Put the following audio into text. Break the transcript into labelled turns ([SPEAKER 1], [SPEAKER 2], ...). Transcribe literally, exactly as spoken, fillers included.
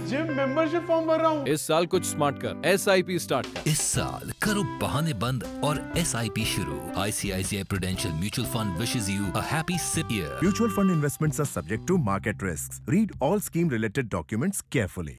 [SPEAKER 1] Gym membership form भर रहा हूँ।
[SPEAKER 2] इस साल कुछ स्मार्ट कर, एस आई पी स्टार्ट कर।
[SPEAKER 3] इस साल करो बहाने बंद और एस आई पी शुरू। I C I C I Prudential Mutual Fund wishes you a happy sip year.
[SPEAKER 4] Mutual fund investments are subject to market risks. Read all scheme related documents carefully.